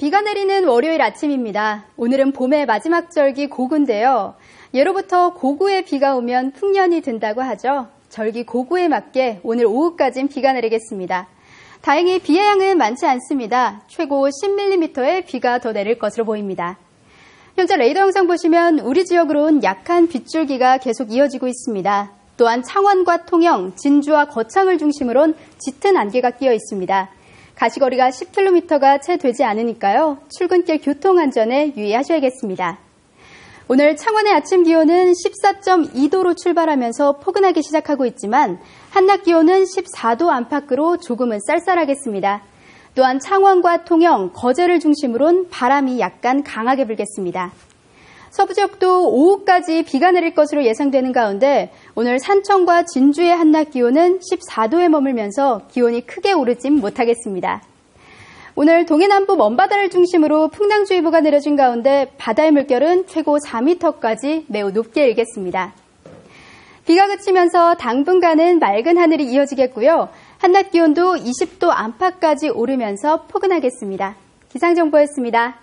비가 내리는 월요일 아침입니다. 오늘은 봄의 마지막 절기 고구인데요. 예로부터 고구에 비가 오면 풍년이 든다고 하죠. 절기 고구에 맞게 오늘 오후까진 비가 내리겠습니다. 다행히 비의 양은 많지 않습니다. 최고 10mm의 비가 더 내릴 것으로 보입니다. 현재 레이더 영상 보시면 우리 지역으로는 약한 빗줄기가 계속 이어지고 있습니다. 또한 창원과 통영, 진주와 거창을 중심으로는 짙은 안개가 끼어 있습니다. 가시거리가 10km가 채 되지 않으니까요. 출근길 교통안전에 유의하셔야겠습니다. 오늘 창원의 아침 기온은 14.2도로 출발하면서 포근하게 시작하고 있지만 한낮 기온은 14도 안팎으로 조금은 쌀쌀하겠습니다. 또한 창원과 통영, 거제를 중심으로는 바람이 약간 강하게 불겠습니다. 서부 지역도 오후까지 비가 내릴 것으로 예상되는 가운데 오늘 산청과 진주의 한낮 기온은 14도에 머물면서 기온이 크게 오르진 못하겠습니다. 오늘 동해남부 먼바다를 중심으로 풍랑주의보가 내려진 가운데 바다의 물결은 최고 4m까지 매우 높게 일겠습니다. 비가 그치면서 당분간은 맑은 하늘이 이어지겠고요. 한낮 기온도 20도 안팎까지 오르면서 포근하겠습니다. 기상정보였습니다.